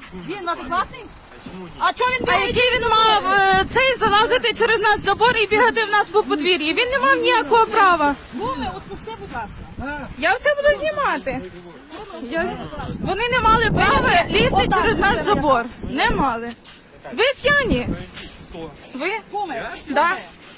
Він адекватний? А чого він бігає? А який він мав цей залазити через нас забор і бігати в нас по подвір'ї? Він не мав ніякого права. Гуми, отпусти, будь ласка. Я все буду знімати. Вони не мали права лізти через наш забор. Не мали. Ви п'яні? Ви? Да.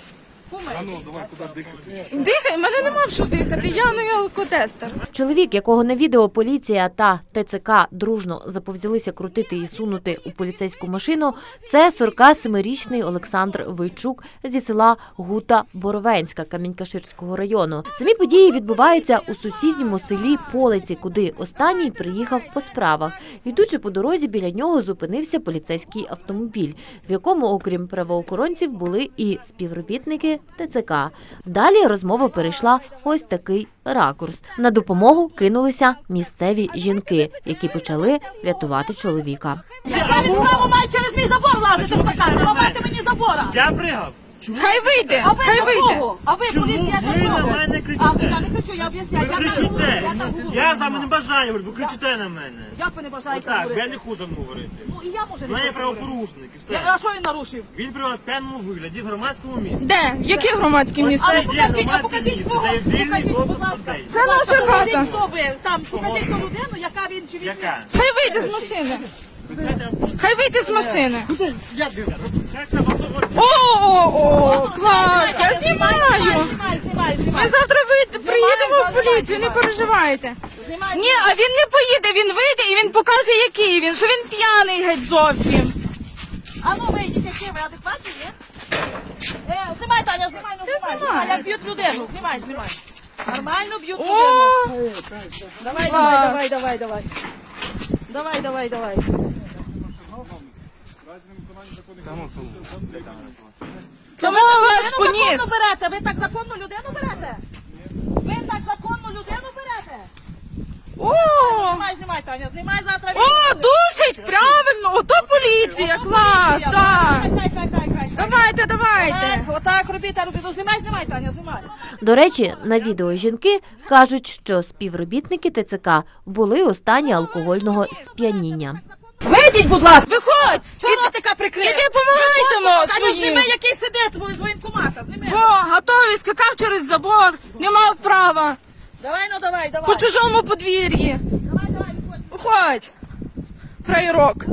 Дихай, мене нема в що дихати, я не алкотестер. Чоловік, якого на відео поліція та ТЦК дружно заповзялися крутити і сунути у поліцейську машину, це 47-річний Олександр Войчук зі села Гута Боровенська Камінь-Каширського району. Самі події відбуваються у сусідньому селі Полиці, куди останній приїхав по справах. Йдучи по дорозі, біля нього зупинився поліцейський автомобіль, в якому, окрім правоохоронців, були і співробітники ТЦК. Далі розмова перейшла ось такий ракурс. На допомогу кинулися місцеві жінки, які почали рятувати чоловіка. Я він право має через мій забор лазити, скакати, ламати мені забора. Я пригав. Хай вийде, А ви хай для вийде. кого? А ви Чому поліція ви для на чого? мене А кричите? я не кричу, я об'ясняю. Ви кричите. Я з вами не бажаю говорити, ви кричите на мене. Як ви не бажаєте Отак, я говорити? не хочу говорити. Ну і я може У не мене хочу говорити. правопорушник і все. А що він нарушив? Він при п'яному вигляді в громадському місці. Де? Які громадські місця? Але Це є покажіть, а громадське покажіть місце, свого, де є вільний покажіть, будь доступ ласка. людей. Це наша Покажіть, хата. хто ви там, покажіть ту людину, яка він чи він. Яка? Хай вийде з машини. Хай вийде з машини. О, клас, я знімаю. Знімай. Ми завтра приїдемо в поліцію, не переживайте. Знімай. Ні, а він не поїде, він вийде і він покаже, який він, що він п'яний геть зовсім. А ну вийдіть, які ви адекватні, ні? Знімай, Таня, знімай, ну знімай. знімаю. Знімай, як б'ють людину, знімай. Нормально б'ють О, людину. Давай. тому вас Законно поніс. берете, ви так законну людину берете? Ви так законну людину берете? О, Знімай, Таня, знімай завтра. о, дусить, правильно, ото поліція, клас, так. Давайте. Отак робіть, ну знімай, Таня, знімай. До речі, на відео жінки кажуть, що співробітники ТЦК були у стані алкогольного сп'яніння. Вийдіть, будь ласка. Виходь, Ротика прикрив. іди помагайте Таня, своїм. зніми, який сидить з воєнкомата, зніми. О, готовий, скакав через забор, не мав права, Давай. по чужому подвір'ї. Давай, Виходь, фраєрок.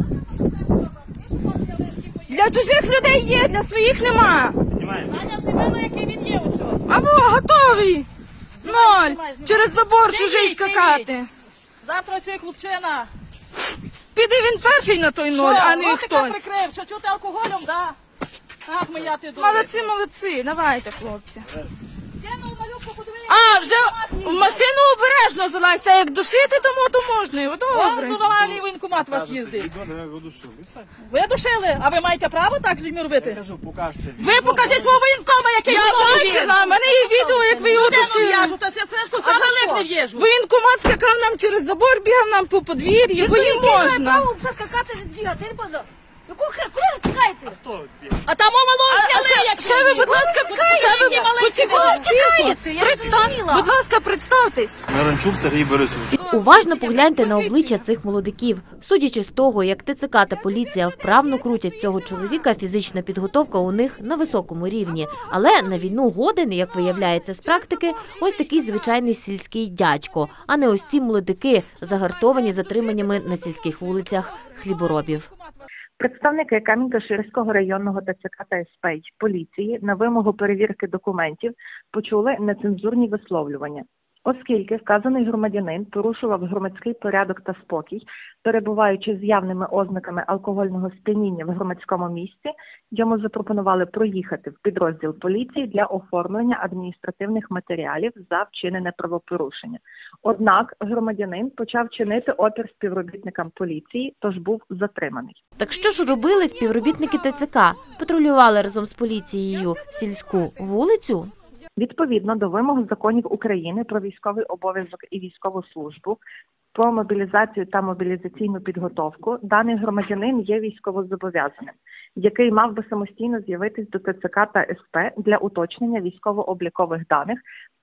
Для чужих людей є, для своїх нема. Таня, зніми, ну який він є у цьому. Або готовий. Ноль. знімай. Через забор Ти чужий їдь. скакати. Завтра цей хлопчина. Піде він перший на той ноль, а не ротика хтось. прикрив, що чути алкоголем, да? Ах, моя ти добре. Молодці, давайте, хлопці. Кинув на любку, подивись. А, вже в машину обережно залазьте, як душити, то можна. О, добре. Ну, нормальний воєнкомат вас їздить. Ви душили? А ви маєте право так з людьми робити? Ви покажіть свого воєнкома, який Я виновний він. бачила, в мене є відео, як ви його Людину душили. в'яжу, та це свиску саме липне в'їжу. Воєнкомат скакав нам через забор, бігав нам по подвір'ї, бо їм можна. Право вже скакати не збігати, я не поняла. Куди ви тікаєте? А там мало зняли, як Ще ви, будь ласка, Тікаєте, я не зрозуміла. Будь ласка, представтесь. Наранчук Сергій Борисович. Уважно погляньте на обличчя цих молодиків. Судячи з того, як ТЦК та поліція вправно крутять цього чоловіка, фізична підготовка у них на високому рівні. Але на війну годен, як виявляється з практики, ось такий звичайний сільський дядько, а не ось ці молодики, загартовані затриманнями на сільських вулицях хліборобів. Представники Камінь-Каширського районного ТЦК та СП поліції на вимогу перевірки документів почули нецензурні висловлювання. Оскільки вказаний громадянин порушував громадський порядок та спокій, перебуваючи з явними ознаками алкогольного сп'яніння в громадському місці, йому запропонували проїхати в підрозділ поліції для оформлення адміністративних матеріалів за вчинене правопорушення. Однак громадянин почав чинити опір співробітникам поліції, тож був затриманий. Так що ж робили співробітники ТЦК? Патрулювали разом з поліцією сільську вулицю? Відповідно до вимог законів України про військовий обов'язок і військову службу, про мобілізацію та мобілізаційну підготовку, даний громадянин є військовозобов'язаним, який мав би самостійно з'явитись до ТЦК та СП для уточнення військово-облікових даних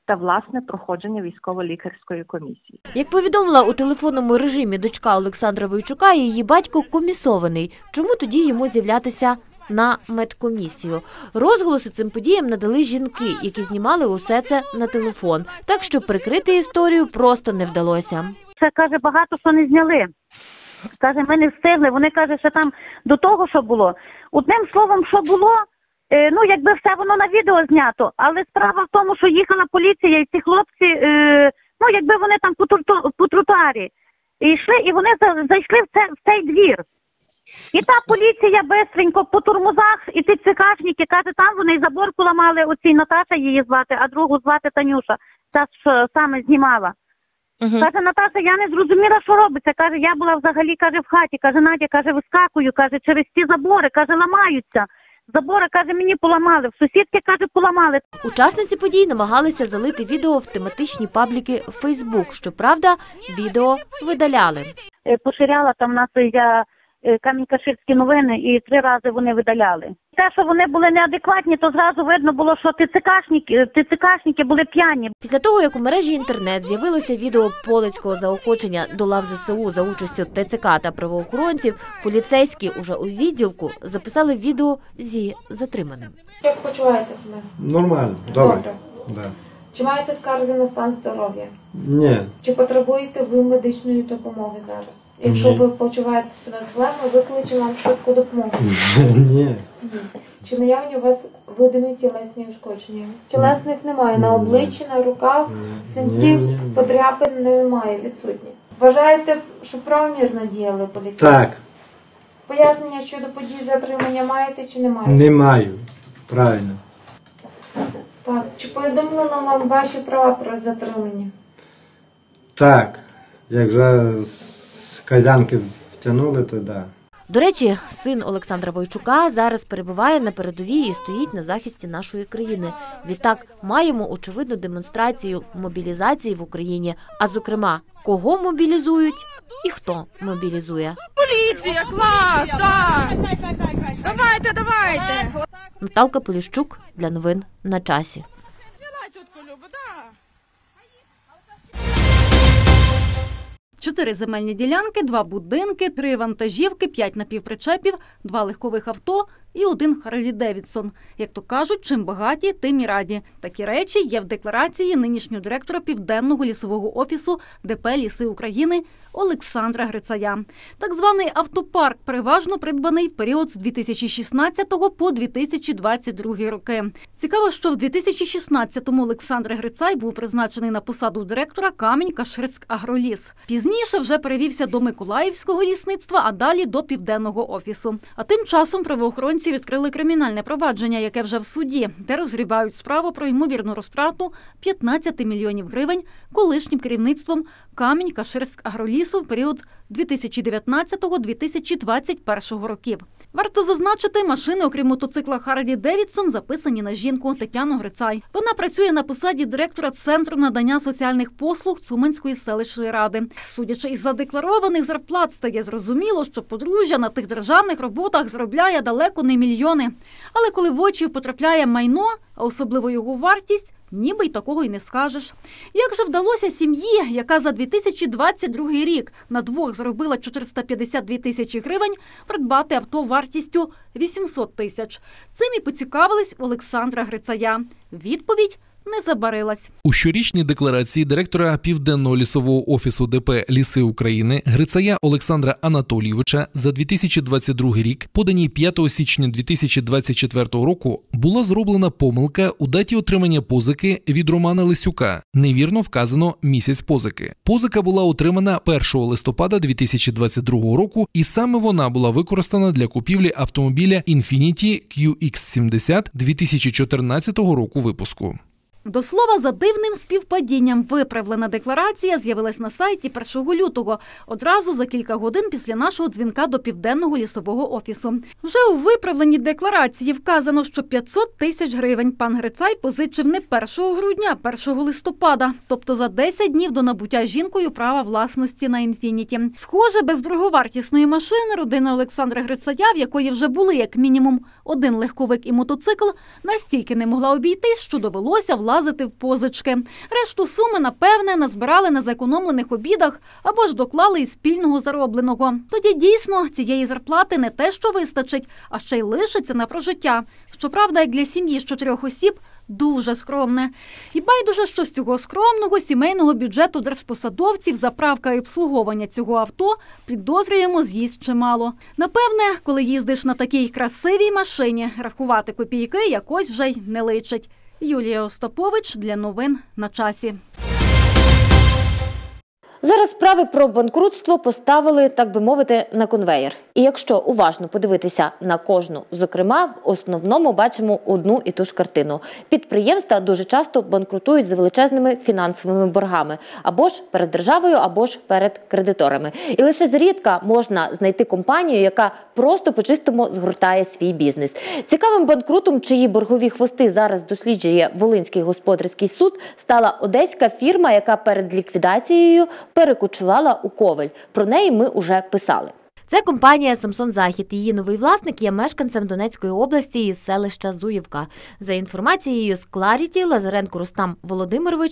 та власне проходження військово-лікарської комісії. Як повідомила у телефонному режимі дочка Олександра Войчука, її батько комісований. Чому тоді йому з'являтися на медкомісію? Розголоси цим подіям надали жінки, які знімали усе це на телефон. Так що прикрити історію просто не вдалося. Це, каже, багато що не зняли. Каже, ми не встигли. Вони, каже, що там до того, що було. Одним словом, що було, ну, якби все воно на відео знято. Але справа в тому, що їхала поліція і ці хлопці, ну, якби вони там по тротуарі йшли, і вони зайшли в цей двір. І та поліція бистренько по турмузах, і ті цикашники, каже, там вони забор поламали, оцій Наташа її звати, а другу звати Танюша, та, що саме знімала. Каже, Наташа, я не зрозуміла, що робиться. Каже, я була взагалі, каже, в хаті. Каже, Надя, каже, вискакую, каже, через ті забори, каже, ламаються. Забори, каже, мені поламали, в сусідки, каже, поламали. Учасниці подій намагалися залити відео в тематичні пабліки Facebook. Щоправда, відео видаляли. Поширяла там нас я Камінь-Каширські новини, і 3 рази вони видаляли. Те, що вони були неадекватні, то зразу видно було, що ТЦКшники були п'яні. Після того, як у мережі інтернет з'явилося відео полицького заохочення до лав ЗСУ за участю ТЦК та правоохоронців, поліцейські уже у відділку записали відео зі затриманим. Як почуваєте себе? Нормально, добре. Да. Чи маєте скарги на стан здоров'я? Ні. Чи потребуєте ви медичної допомоги зараз? Якщо ви почуваєте себе зле, ми викличемо вам швидку допомогу. Ні. Чи наявні у вас видимі тілесні ушкодження? Тілесних немає, на обличчі, на руках, синців, подряпин немає, відсутні. Вважаєте, що правомірно діяли поліцейські? Так. Пояснення щодо подій затримання маєте чи не маєте? Не маю. Правильно. Так. Чи повідомлено вам ваші права про затримання? Так. Як вже з кайданки втягнули, то да. До речі, син Олександра Войчука зараз перебуває на передовій і стоїть на захисті нашої країни. Відтак, маємо очевидну демонстрацію мобілізації в Україні, а зокрема, кого мобілізують і хто мобілізує. Поліція, клас, так! Давайте! Наталка Поліщук для новин на часі. Тітко Люба, да. 4 земельні ділянки, 2 будинки, 3 вантажівки, 5 напівпричепів, 2 легкових авто і 1 Харлі Девідсон. Як то кажуть, чим багаті, тим і раді. Такі речі є в декларації нинішнього директора Південного лісового офісу ДП «Ліси України» Олександра Грицая. Так званий автопарк переважно придбаний в період з 2016 по 2022 роки. Цікаво, що в 2016-му Олександр Грицай був призначений на посаду директора Камінь-Каширськагроліс. Пізніше вже перевівся до Миколаївського лісництва, а далі до Південного офісу. А тим часом правоохоронці відкрили кримінальне провадження, яке вже в суді, де розгрібають справу про ймовірну розтрату 15 мільйонів гривень колишнім керівництвом Камінь-Каширськагролісу в період 2019-2021 років. Варто зазначити, машини, окрім мотоцикла Харлі Девідсон, записані на жінку Тетяну Грицай. Вона працює на посаді директора Центру надання соціальних послуг Цуманської селищної ради. Судячи із задекларованих зарплат, стає зрозуміло, що подружжя на тих державних роботах заробляє далеко не мільйони. Але коли в очі потрапляє майно, а особливо його вартість, ніби й такого й не скажеш. Як же вдалося сім'ї, яка за 2022 рік на двох заробила 452 тисячі гривень, придбати авто вартістю 800 тисяч? Цим і поцікавились Олександра Грицая. Відповідь не забарилась. У щорічній декларації директора Південного лісового офісу ДП «Ліси України» Грицая Олександра Анатолійовича за 2022 рік, поданій 5 січня 2024 року, була зроблена помилка у даті отримання позики від Романа Лисюка. Невірно вказано місяць позики. Позика була отримана 1 листопада 2022 року, і саме вона була використана для купівлі автомобіля Infiniti QX70 2014 року випуску. До слова, за дивним співпадінням виправлена декларація з'явилась на сайті 1 лютого, одразу за кілька годин після нашого дзвінка до Південного лісового офісу. Вже у виправленій декларації вказано, що 500 тисяч гривень пан Грицай позичив не 1 грудня, а 1 листопада, тобто за 10 днів до набуття жінкою права власності на «Інфініті». Схоже, без дороговартісної машини родина Олександра Грицая, в якої вже були як мінімум 1 легковик і мотоцикл, настільки не могла обійтись, що довелося власне влазити в позички. Решту суми, напевне, назбирали на зекономлених обідах або ж доклали із спільного заробленого. Тоді дійсно цієї зарплати не те, що вистачить, а ще й лишиться на прожиття. Щоправда, як для сім'ї з 4 осіб, дуже скромне. І байдуже, що з цього скромного сімейного бюджету держпосадовців заправка і обслуговування цього авто, підозрюємо, з'їсть чимало. Напевне, коли їздиш на такій красивій машині, рахувати копійки якось вже й не личить. Юлія Остапович для новин на часі. Зараз справи про банкрутство поставили, так би мовити, на конвеєр. І якщо уважно подивитися на кожну, зокрема, в основному бачимо одну і ту ж картину. Підприємства дуже часто банкрутують за величезними фінансовими боргами. Або ж перед державою, або ж перед кредиторами. І лише зрідка можна знайти компанію, яка просто по-чистому згортає свій бізнес. Цікавим банкрутом, чиї боргові хвости зараз досліджує Волинський господарський суд, стала одеська фірма, яка перед ліквідацією перекочувала у Ковель. Про неї ми уже писали. Це компанія «Самсон Захід». Її новий власник є мешканцем Донецької області із селища Зуївка. За інформацією з Кларіті, Лазаренко Рустам Володимирович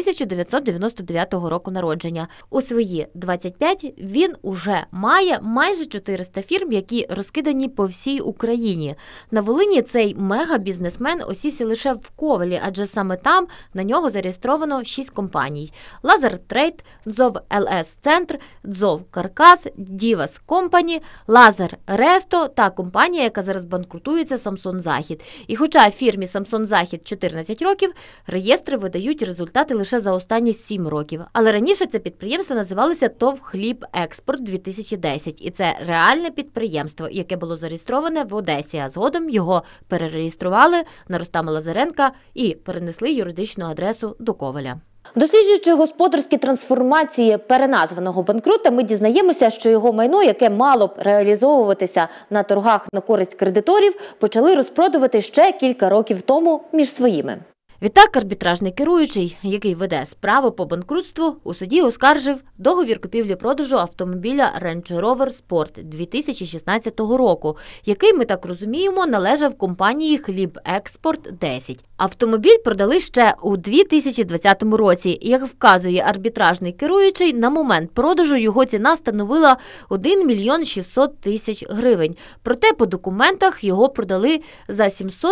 1999 року народження. У свої 25 він уже має майже 400 фірм, які розкидані по всій Україні. На Волині цей мега-бізнесмен осівся лише в Ковелі, адже саме там на нього зареєстровано 6 компаній. Лазар Трейд, ДЗОВ ЛС Центр, ДЗОВ Каркас, Дівас Компані, Лазар Ресто та компанія, яка зараз банкрутується, «Самсон Захід». І хоча фірмі «Самсон Захід» 14 років, реєстри видають результати лише за останні 7 років. Але раніше це підприємство називалося ТОВ «Хліб Експорт 2010». І це реальне підприємство, яке було зареєстроване в Одесі, а згодом його перереєстрували на Рустама Лазаренка і перенесли юридичну адресу до Ковеля. Досліджуючи господарські трансформації переназваного банкрута, ми дізнаємося, що його майно, яке мало б реалізовуватися на торгах на користь кредиторів, почали розпродувати ще кілька років тому між своїми. Відтак, арбітражний керуючий, який веде справу по банкрутству, у суді оскаржив договір купівлі-продажу автомобіля Range Rover Sport 2016 року, який, ми так розуміємо, належав компанії «Хліб Експорт 10». Автомобіль продали ще у 2020 році. Як вказує арбітражний керуючий, на момент продажу його ціна становила 1 мільйон 600 тисяч гривень. Проте по документах його продали за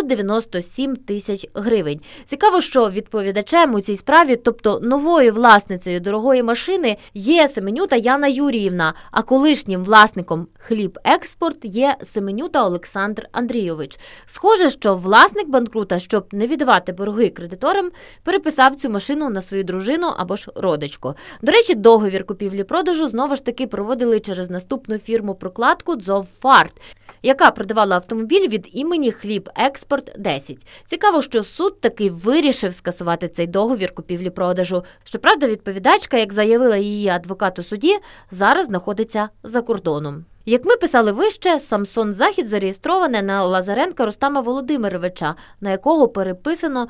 797 тисяч гривень. Цікаво, що відповідачем у цій справі, тобто новою власницею дорогої машини, є Семенюта Яна Юріївна, а колишнім власником «Хліб Експорт» є Семенюта Олександр Андрійович. Схоже, що власник банкрута, щоб не віддавати борги кредиторам, переписав цю машину на свою дружину або ж родичку. До речі, договір купівлі-продажу знову ж таки проводили через наступну фірму-прокладку «ДЗОВ Фарт», яка продавала автомобіль від імені «Хліб Експорт 10». Цікаво, що суд таки вирішив скасувати цей договір купівлі-продажу. Щоправда, відповідачка, як заявила її адвокат у суді, зараз знаходиться за кордоном. Як ми писали вище, «Самсон Захід» зареєстроване на Лазаренка Рустама Володимировича, на якого переписано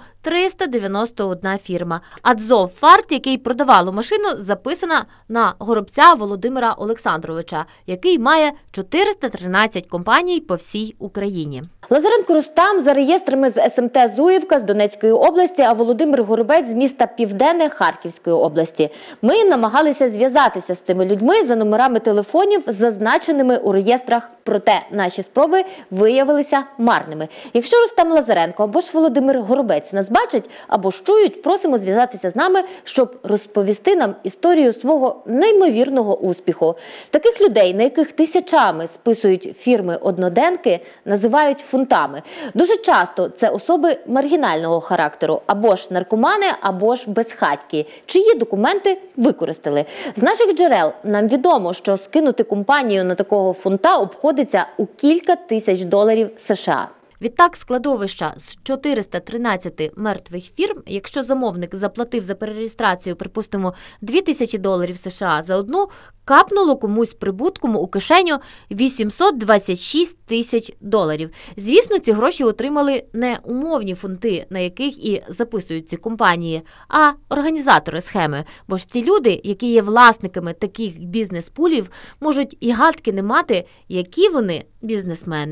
391 фірма. А ДЗОВ «Фарт», який продавало машину, записана на Горобця Володимира Олександровича, який має 413 компаній по всій Україні. Лазаренко Рустам за реєстрами з СМТ Зуївка з Донецької області, а Володимир Горобець з міста Південне Харківської області. Ми намагалися зв'язатися з цими людьми за номерами телефонів, зазначеними у реєстрах, проте наші спроби виявилися марними. Якщо Рустам Лазаренко або ж Володимир Горобець нас бачать або ж чують, просимо зв'язатися з нами, щоб розповісти нам історію свого неймовірного успіху. Таких людей, на яких тисячами списують фірми-одноденки, називають фунтами. Дуже часто це особи маргінального характеру, або ж наркомани, або ж безхатьки, чиї документи використали. З наших джерел нам відомо, що скинути компанію на такого фунта обходиться у кілька тисяч доларів США. Відтак, складовища з 413 мертвих фірм, якщо замовник заплатив за перереєстрацію, припустимо, $2000 США за одну, капнуло комусь прибутком у кишеню 826 тисяч доларів. Звісно, ці гроші отримали не умовні фунти, на яких і записують ці компанії, а організатори схеми. Бо ж ці люди, які є власниками таких бізнес-пулів, можуть і гадки не мати, які вони бізнесмени.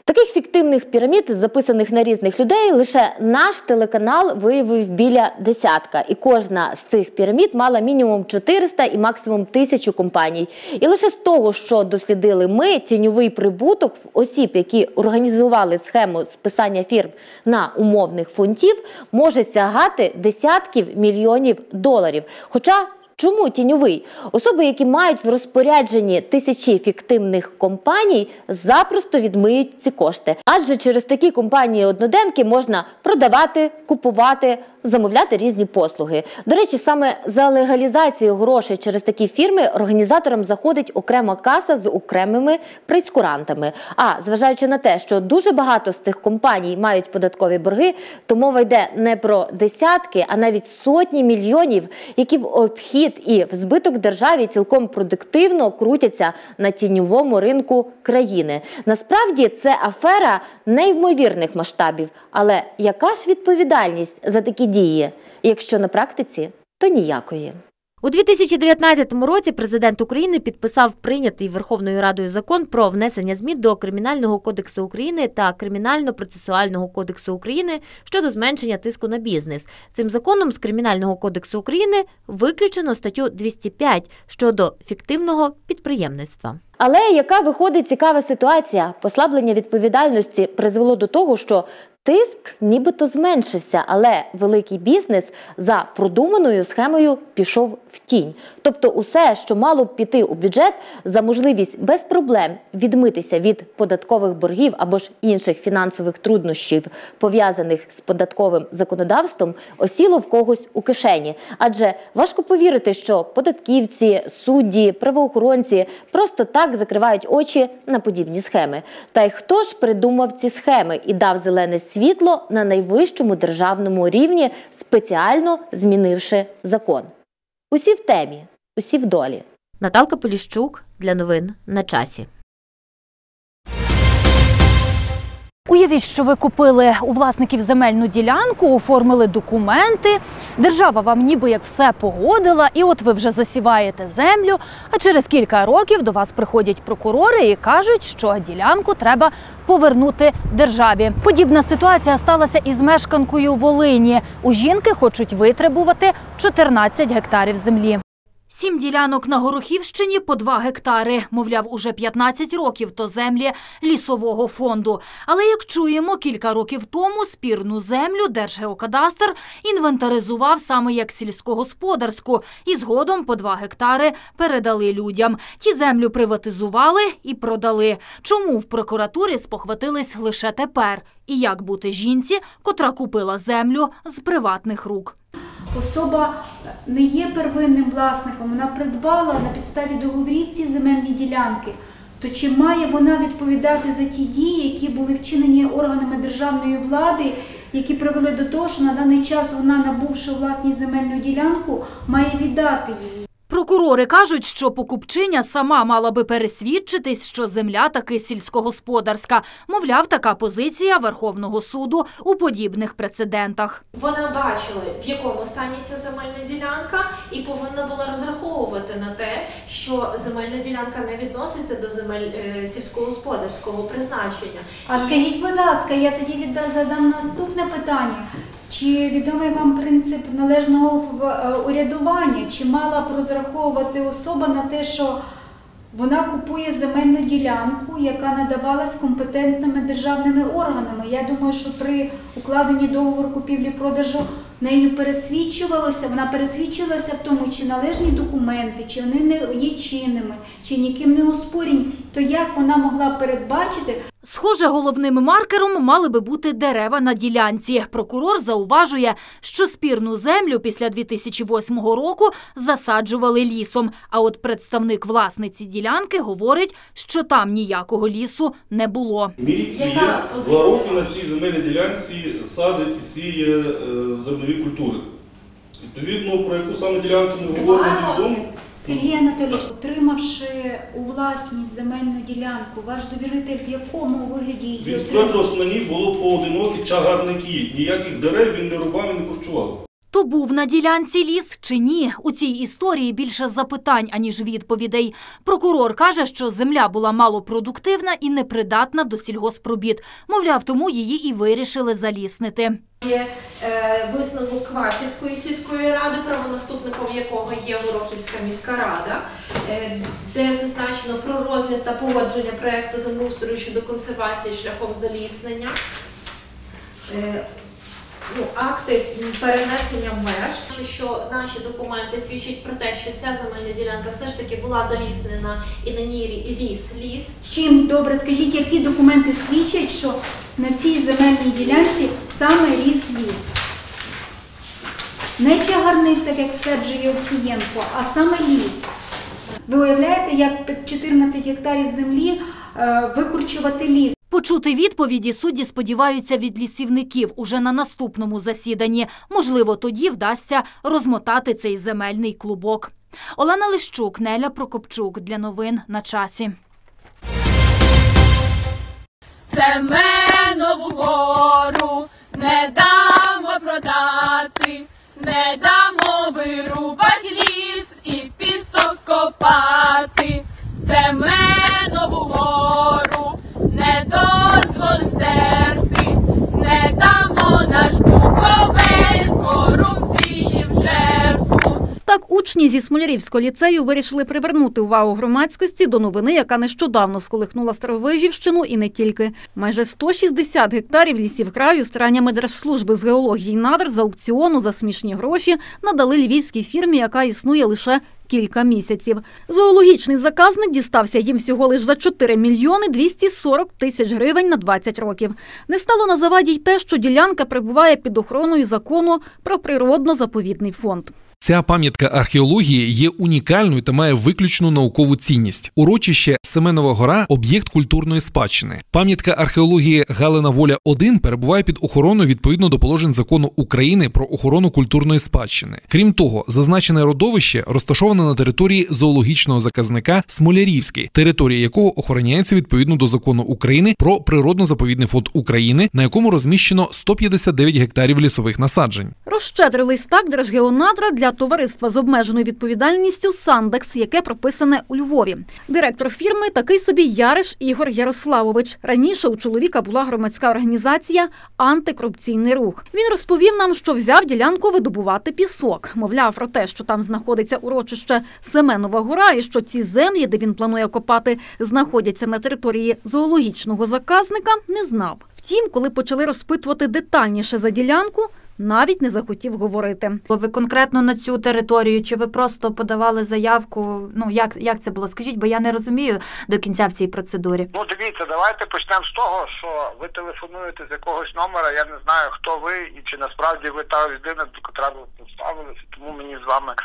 Таких фіктивних пірамід, записаних на різних людей, лише наш телеканал виявив біля десятка. І кожна з цих пірамід мала мінімум 400 і максимум 1000 компаній. І лише з того, що дослідили ми, тіньовий прибуток в осіб, які організували схему списання фірм на умовних фунтів, може сягати десятків мільйонів доларів. Хоча чому тіньовий? Особи, які мають в розпорядженні тисячі фіктивних компаній, запросто відмиють ці кошти. Адже через такі компанії-одноденки можна продавати, купувати, замовляти різні послуги. До речі, саме за легалізацією грошей через такі фірми організаторам заходить окрема каса з окремими прейскурантами. А зважаючи на те, що дуже багато з цих компаній мають податкові борги, то мова йде не про десятки, а навіть сотні мільйонів, які в обхід і в збиток державі цілком продуктивно крутяться на тіньовому ринку країни. Насправді це афера неймовірних масштабів. Але яка ж відповідальність за такі дії? Якщо на практиці, то ніякої. У 2019 році президент України підписав прийнятий Верховною Радою закон про внесення змін до Кримінального кодексу України та Кримінально-процесуального кодексу України щодо зменшення тиску на бізнес. Цим законом з Кримінального кодексу України виключено статтю 205 щодо фіктивного підприємництва. Але яка виходить цікава ситуація? Послаблення відповідальності призвело до того, що тиск нібито зменшився, але великий бізнес за продуманою схемою пішов в тінь. Тобто усе, що мало б піти у бюджет за можливість без проблем відмитися від податкових боргів або ж інших фінансових труднощів, пов'язаних з податковим законодавством, осіло в когось у кишені. Адже важко повірити, що податківці, судді, правоохоронці просто так закривають очі на подібні схеми. Та й хто ж придумав ці схеми і дав зелене світло на найвищому державному рівні, спеціально змінивши закон? Усі в темі, усі в долі. Наталка Поліщук для новин на часі. Уявіть, що ви купили у власників земельну ділянку, оформили документи, держава вам ніби як все погодила, і от ви вже засіваєте землю, а через кілька років до вас приходять прокурори і кажуть, що ділянку треба повернути державі. Подібна ситуація сталася із мешканкою Волині. У жінки хочуть витребувати 14 гектарів землі. 7 ділянок на Горохівщині по 2 гектари. Мовляв, уже 15 років то землі лісового фонду. Але, як чуємо, кілька років тому спірну землю Держгеокадастр інвентаризував саме як сільськогосподарську і згодом по 2 гектари передали людям. Ті землю приватизували і продали. Чому в прокуратурі спохватились лише тепер? І як бути жінці, котра купила землю з приватних рук? Особа не є первинним власником, вона придбала на підставі договорів ці земельні ділянки. То чи має вона відповідати за ті дії, які були вчинені органами державної влади, які привели до того, що на даний час вона, набувши власність земельну ділянку, має віддати її? Прокурори кажуть, що покупчиня сама мала би пересвідчитись, що земля таки сільськогосподарська. Мовляв, така позиція Верховного суду у подібних прецедентах. Вони бачили, в якому стані ця земельна ділянка, і повинна була розраховувати на те, що земельна ділянка не відноситься до земель сільськогосподарського призначення. А скажіть, будь ласка, я тоді задам наступне питання. Чи відомий вам принцип належного урядування? Чи мала б розраховувати особа на те, що вона купує земельну ділянку, яка надавалась компетентними державними органами? Я думаю, що при укладенні договору купівлі-продажу нею пересвідчувалося, вона пересвідчилася в тому, чи належні документи, чи вони не є чинними, чи ніким не оспорені, то як вона могла передбачити? Схоже, головним маркером мали би бути дерева на ділянці. Прокурор зауважує, що спірну землю після 2008 року засаджували лісом. А от представник власниці ділянки говорить, що там ніякого лісу не було. Мій клієнт 2 роки на цій земельній ділянці садить і сіє зернові культури. Відповідно, про яку саме ділянку ми говоримо, невідомо. Сергій Анатолійович, отримавши у власність земельну ділянку, ваш довіритель в якому вигляді її отримав? Він стверджував, що на ній було поодинокі чагарники. Ніяких дерев він не рубав і не корчував. дійсно був на ділянці ліс чи ні? У цій історії більше запитань, аніж відповідей. Прокурор каже, що земля була малопродуктивна і непридатна до сільгоспробіт. Мовляв, тому її і вирішили заліснити. Є висновок Квасівської сільської ради, правонаступником якого є Горохівська міська рада, де зазначено про розгляд та погодження проєкту землеустрою щодо консервації шляхом заліснення. Акти перенесення меж, що наші документи свідчать про те, що ця земельна ділянка все ж таки була заліснена і на ній ліс. Чим, добре, скажіть, які документи свідчать, що на цій земельній ділянці саме ріс ліс? Не чагарник, так як стверджує Овсієнко, а саме ліс. Ви уявляєте, як 14 гектарів землі викорчувати ліс? Почути відповіді судді сподіваються від лісівників уже на наступному засіданні. Можливо, тоді вдасться розмотати цей земельний клубок. Олена Лищук, Неля Прокопчук. Для новин на часі. Семенову гору не дамо продати, не дамо вирубать ліс і пісок копати. Семенову гору не дозволь стерти, не дамо наш Буковель корупції в жертву. Так учні зі Смолярівського ліцею вирішили привернути увагу громадськості до новини, яка нещодавно сколихнула Старовижівщину і не тільки. Майже 160 гектарів лісів краю стараннями Держслужби з геології і надр з аукціону за смішні гроші надали львівській фірмі, яка існує лише кілька місяців. Зоологічний заказник дістався їм всього лише за 4 мільйони 240 тисяч гривень на 20 років. Не стало на заваді й те, що ділянка перебуває під охороною закону про природно-заповідний фонд. Ця пам'ятка археології є унікальною та має виключну наукову цінність. Урочище Семенова гора – об'єкт культурної спадщини. Пам'ятка археології Галина Воля-1 перебуває під охороною відповідно до положень Закону України про охорону культурної спадщини. Крім того, зазначене родовище розташоване на території зоологічного заказника Смолярівський, територія якого охороняється відповідно до Закону України про природно-заповідний фонд України, на якому розміщено 159 гектарів лісових насаджень. Розщедрились так Держгеонадра для товариства з обмеженою відповідальністю «Сандекс», яке прописане у Львові. Директор фірми такий собі Яриш Ігор Ярославович. Раніше у чоловіка була громадська організація «Антикорупційний рух». Він розповів нам, що взяв ділянку видобувати пісок. Мовляв, про те, що там знаходиться урочище Семенова гора і що ці землі, де він планує копати, знаходяться на території зоологічного заказника, не знав. Втім, коли почали розпитувати детальніше за ділянку, навіть не захотів говорити. Ви конкретно на цю територію, чи ви просто подавали заявку? Як це було? Скажіть, бо я не розумію до кінця в цій процедурі. Дивіться, давайте почнемо з того, що ви телефонуєте з якогось номера, я не знаю, хто ви і чи насправді ви та людина, яка ви представилися, тому мені з вами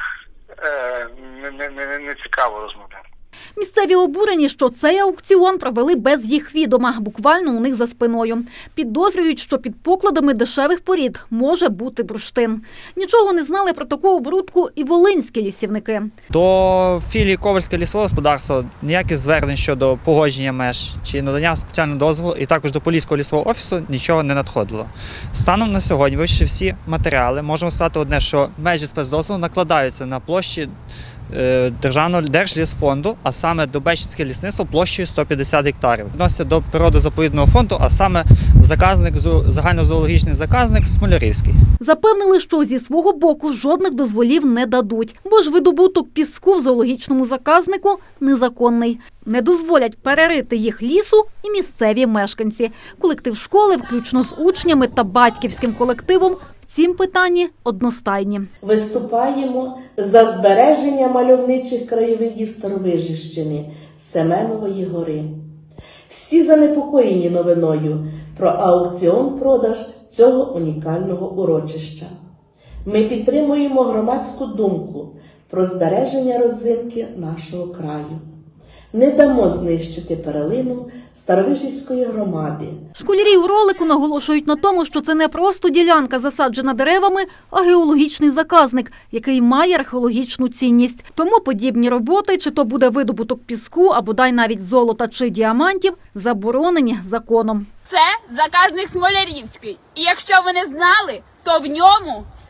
не цікаво розмовляти. Місцеві обурені, що цей аукціон провели без їх відома, буквально у них за спиною. Підозрюють, що під покладами дешевих порід може бути бурштин. Нічого не знали про таку оборудку і волинські лісівники. До філії Ковальське лісове господарство ніяких звернень щодо погодження меж чи надання спеціального дозволу, і також до Поліського лісового офісу нічого не надходило. Станом на сьогодні, вивчивши всі матеріали, можемо сказати одне, що межі спецдозволу накладаються на площі Державного Держлісфонду, а саме до Бещицьке лісництво площею 150 гектарів. Відноситься до природозаповідного фонду, а саме загальнозоологічний заказник Смолярівський. Запевнили, що зі свого боку жодних дозволів не дадуть, бо ж видобуток піску в зоологічному заказнику незаконний. Не дозволять перерити їх лісу і місцеві мешканці. Колектив школи, включно з учнями та батьківським колективом, в цім питанні одностайні. Виступаємо за збереження мальовничих краєвидів Старовижівщини, Семенової гори. Всі занепокоєні новиною про аукціон-продаж цього унікального урочища. Ми підтримуємо громадську думку про збереження родзинки нашого краю. Не дамо знищити перлину Старовижівської громади. Школярі у ролику наголошують на тому, що це не просто ділянка, засаджена деревами, а геологічний заказник, який має археологічну цінність. Тому подібні роботи, чи то буде видобуток піску, а бодай навіть золота чи діамантів, заборонені законом. Це заказник Смолярівський. І якщо ви не знали, то в ньому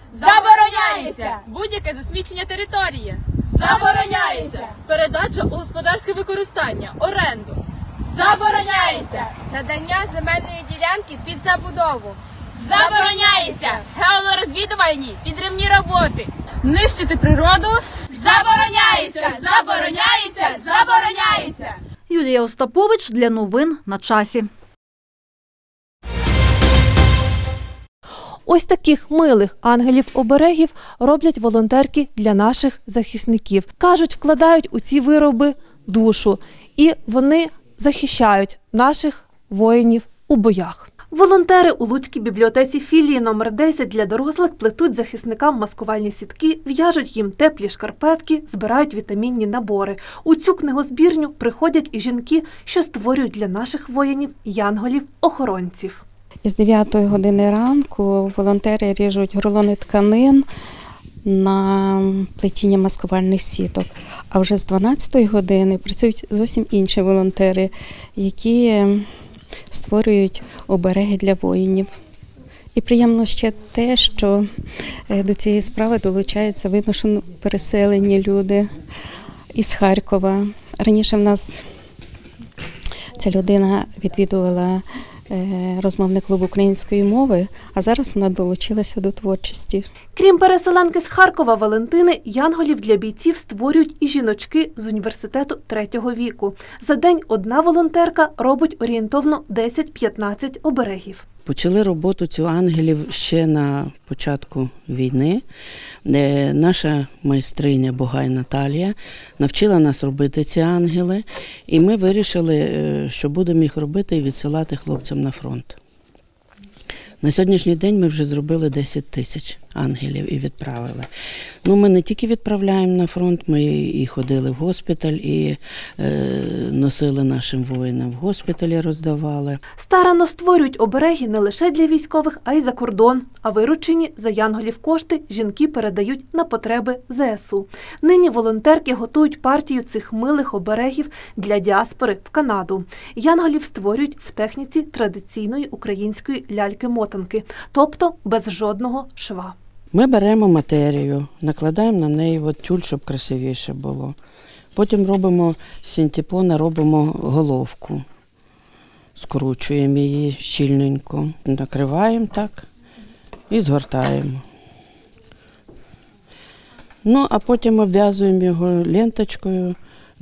Забороняється! Будь-яке засмічення території. Забороняється! Передача у господарське використання, оренду. Забороняється! Надання земельної ділянки під забудову. Забороняється! Геологорозвідувальні підривні роботи. Нищити природу. Забороняється! Забороняється! Забороняється! Юлія Остапович для новин на часі. Ось таких милих ангелів-оберегів роблять волонтерки для наших захисників. Кажуть, вкладають у ці вироби душу, і вони захищають наших воїнів у боях. Волонтери у Луцькій бібліотеці філії номер 10 для дорослих плетуть захисникам маскувальні сітки, в'яжуть їм теплі шкарпетки, збирають вітамінні набори. У цю книгозбірню приходять і жінки, що створюють для наших воїнів янголів-охоронців. Із 9 години ранку волонтери ріжуть рулони тканин на плетіння маскувальних сіток. А вже з 12 години працюють зовсім інші волонтери, які створюють обереги для воїнів. І приємно ще те, що до цієї справи долучаються вимушено переселені люди із Харкова. Раніше в нас ця людина відвідувала розмовний клуб української мови, а зараз вона долучилася до творчості. Крім переселенки з Харкова Валентини, янголів для бійців створюють і жіночки з університету 3-го віку. За день одна волонтерка робить орієнтовно 10-15 оберегів. Почали роботу цю ангелів ще на початку війни. Наша майстриня Бугай Наталія навчила нас робити ці ангели, і ми вирішили, що будемо їх робити і відсилати хлопцям на фронт. На сьогоднішній день ми вже зробили 10 тисяч ангелів і відправили. Ми не тільки відправляємо на фронт, ми і ходили в госпіталь, і носили нашим воїнам в госпіталі, роздавали. Старанно створюють обереги не лише для військових, а й за кордон. А виручені за янголів кошти жінки передають на потреби ЗСУ. Нині волонтерки готують партію цих милих оберегів для діаспори в Канаду. Янголів створюють в техніці традиційної української ляльки-мотанки, тобто без жодного шва. Ми беремо матерію, накладаємо на неї тюль, щоб красивіше було. Потім робимо з синтепона, робимо головку, скручуємо її щільненько, накриваємо так і згортаємо. А потім обв'язуємо його ленточкою,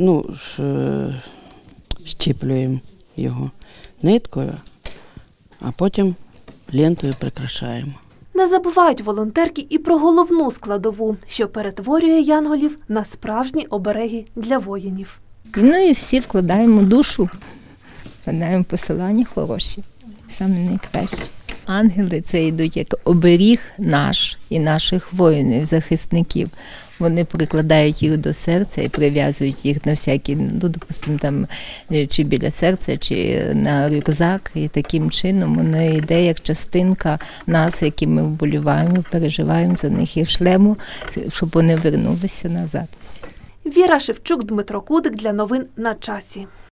щіплюємо його ниткою, а потім лентою прикрашаємо. Не забувають волонтерки і про головну складову, що перетворює янголів на справжні обереги для воїнів. І всі вкладаємо душу, вкладаємо посилання хороші, саме найкраще. Ангели це йдуть як оберіг наш і наших воїнів, захисників. Вони прикладають їх до серця і прив'язують їх на всякі, допустимо, там, чи біля серця, чи на рюкзак. І таким чином воно йде як частинка нас, які ми вболіваємо, переживаємо за них і шлемо, щоб вони вернулися назад всі. Віра Шевчук, Дмитро Кудик для новин на часі.